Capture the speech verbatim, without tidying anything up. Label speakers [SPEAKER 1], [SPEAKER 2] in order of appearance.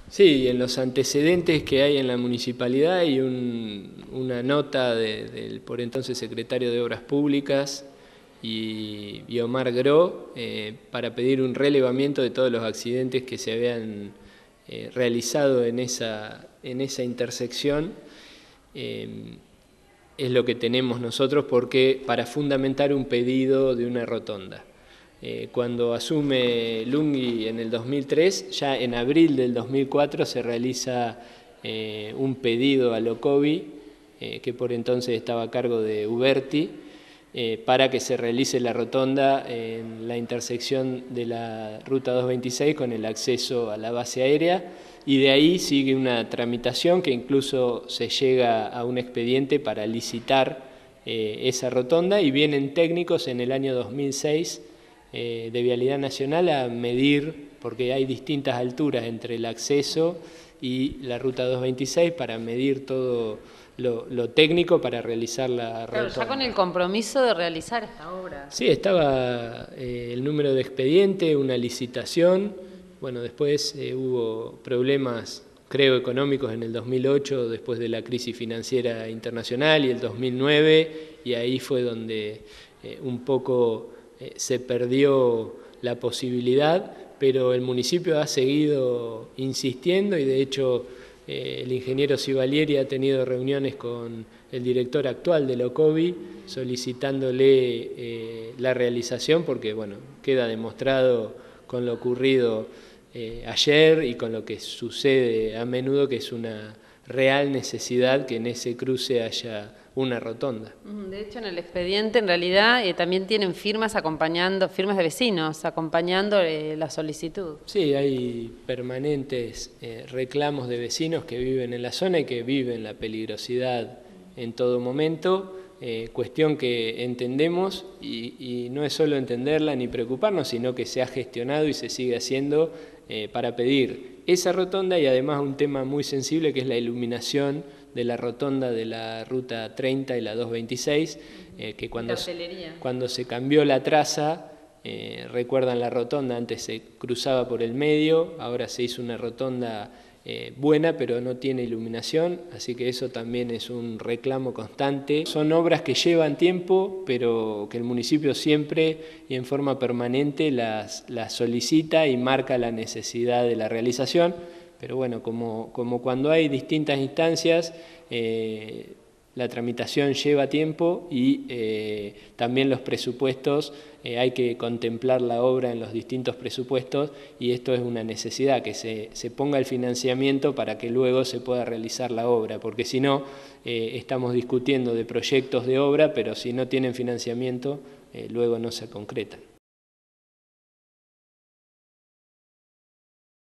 [SPEAKER 1] Sí, en los antecedentes que hay en la municipalidad hay un, una nota de, del por entonces secretario de Obras Públicas y, y Omar Gro eh, para pedir un relevamiento de todos los accidentes que se habían eh, realizado en esa, en esa intersección. Eh, es lo que tenemos nosotros porque para fundamentar un pedido de una rotonda. Eh, cuando asume Lunghi en el dos mil tres, ya en abril del dos mil cuatro se realiza eh, un pedido a Locovi, eh, que por entonces estaba a cargo de Uberti, eh, para que se realice la rotonda en la intersección de la ruta doscientos veintiséis con el acceso a la base aérea, y de ahí sigue una tramitación que incluso se llega a un expediente para licitar eh, esa rotonda, y vienen técnicos en el año dos mil seis Eh, de Vialidad Nacional a medir, porque hay distintas alturas entre el acceso y la ruta doscientos veintiséis, para medir todo lo, lo técnico para realizar la rotonda.
[SPEAKER 2] Claro, ya con el compromiso de realizar esta obra.
[SPEAKER 1] Sí, estaba eh, el número de expediente, una licitación. Bueno, después eh, hubo problemas, creo, económicos en el dos mil ocho, después de la crisis financiera internacional, y el dos mil nueve, y ahí fue donde eh, un poco Eh, se perdió la posibilidad, pero el municipio ha seguido insistiendo, y de hecho eh, el ingeniero Civalieri ha tenido reuniones con el director actual de Locovi solicitándole eh, la realización, porque bueno, queda demostrado con lo ocurrido eh, ayer y con lo que sucede a menudo que es una real necesidad que en ese cruce haya una rotonda.
[SPEAKER 2] De hecho, en el expediente, en realidad, eh, también tienen firmas acompañando, firmas de vecinos, acompañando eh, la solicitud.
[SPEAKER 1] Sí, hay permanentes eh, reclamos de vecinos que viven en la zona y que viven la peligrosidad en todo momento, eh, cuestión que entendemos, y, y no es solo entenderla ni preocuparnos, sino que se ha gestionado y se sigue haciendo eh, para pedir esa rotonda, y además un tema muy sensible que es la iluminación de la rotonda de la ruta treinta y la doscientos veintiséis, eh, que cuando, cuando se cambió la traza, eh, recuerdan la rotonda, antes se cruzaba por el medio, ahora se hizo una rotonda eh, buena, pero no tiene iluminación, así que eso también es un reclamo constante. Son obras que llevan tiempo, pero que el municipio siempre y en forma permanente las, las solicita y marca la necesidad de la realización. Pero bueno, como, como cuando hay distintas instancias, eh, la tramitación lleva tiempo, y eh, también los presupuestos, eh, hay que contemplar la obra en los distintos presupuestos, y esto es una necesidad, que se, se ponga el financiamiento para que luego se pueda realizar la obra, porque si no, eh, estamos discutiendo de proyectos de obra, pero si no tienen financiamiento, eh, luego no se concretan.